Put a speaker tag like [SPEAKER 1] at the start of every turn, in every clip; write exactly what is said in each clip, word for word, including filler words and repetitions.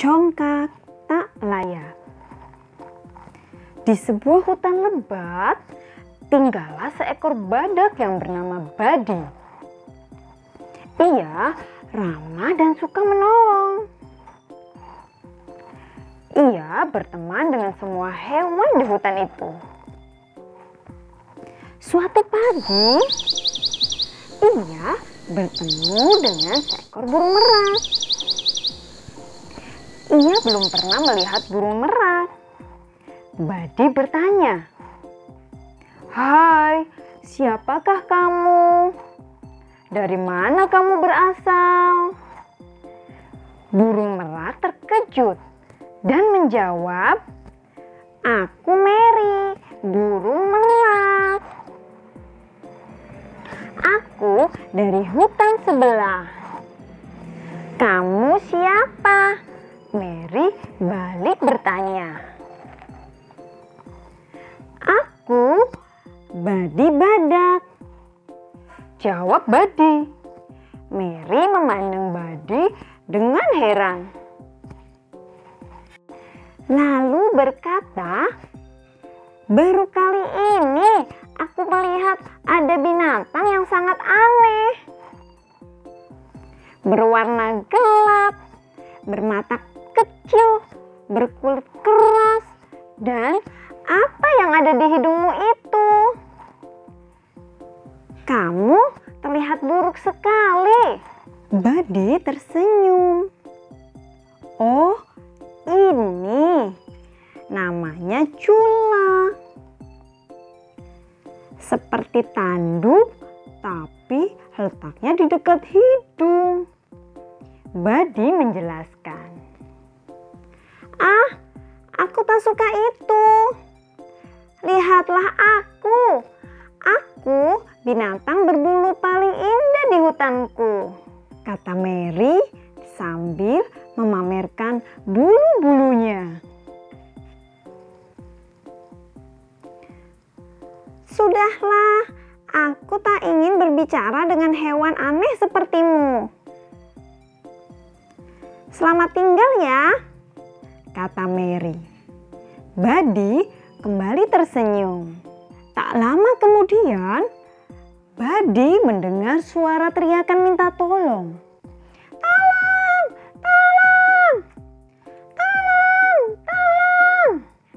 [SPEAKER 1] Congkak tak layak. Di sebuah hutan lebat, tinggallah seekor badak yang bernama Badi. Ia ramah dan suka menolong. Ia berteman dengan semua hewan di hutan itu. Suatu pagi, ia bertemu dengan seekor burung merak. Ia belum pernah melihat burung merak. Badi bertanya, "Hai, siapakah kamu? Dari mana kamu berasal?" Burung merak terkejut dan menjawab, "Aku Mary, burung merak. Aku dari hutan sebelah. Kamu siapa?" Mary balik bertanya. "Aku Badi badak," jawab Badi. Mary memandang Badi dengan heran. Lalu berkata, "Baru kali ini aku melihat ada binatang yang sangat aneh. Berwarna gelap, bermata kecil, berkulit keras, dan apa yang ada di hidungmu itu? Kamu terlihat buruk sekali." Badi tersenyum. "Oh, ini namanya cula. Seperti tanduk, tapi letaknya di dekat hidung," Badi menjelaskan. "Ah, aku tak suka itu. Lihatlah aku. Aku binatang berbulu paling indah di hutanku," kata Mary sambil memamerkan bulu-bulunya. "Sudahlah, aku tak ingin berbicara dengan hewan aneh sepertimu. Selamat tinggal ya," kata Mary. Badi kembali tersenyum. Tak lama kemudian, Badi mendengar suara teriakan minta tolong. "Tolong! Tolong! Tolong! Tolong!"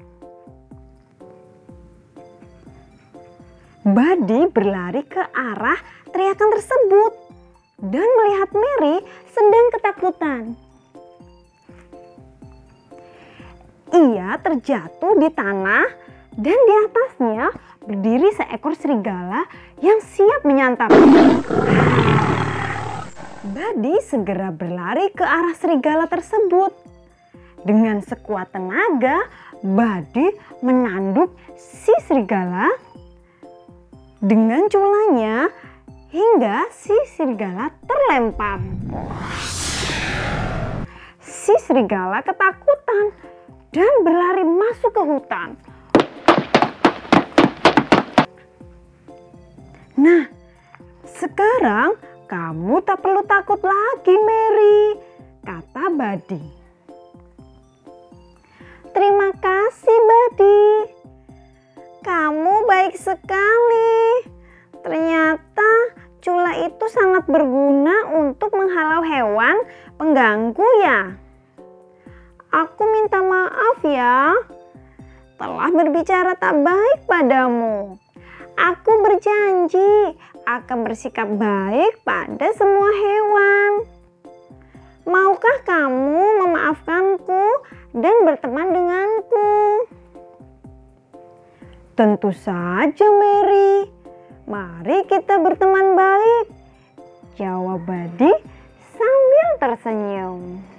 [SPEAKER 1] Badi berlari ke arah teriakan tersebut dan melihat Mary sedang ketakutan. Ia terjatuh di tanah dan di atasnya berdiri seekor serigala yang siap menyantap. Badi segera berlari ke arah serigala tersebut. Dengan sekuat tenaga, Badi menanduk si serigala dengan culanya hingga si serigala terlempar. Si serigala ketakutan dan berlari masuk ke hutan. "Nah, sekarang kamu tak perlu takut lagi, Mary," kata Badi. "Terima kasih, Badi. Kamu baik sekali. Ternyata cula itu sangat berguna untuk menghalau hewan pengganggu ya. Aku minta maaf ya, telah berbicara tak baik padamu. Aku berjanji akan bersikap baik pada semua hewan. Maukah kamu memaafkanku dan berteman denganku?" "Tentu saja, Mary. Mari kita berteman baik," jawab Badi sambil tersenyum.